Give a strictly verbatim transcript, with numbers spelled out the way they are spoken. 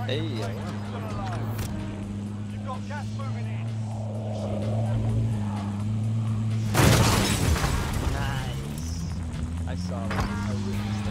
Hey, I You've got gas moving in. Nice. I saw that. I witnessed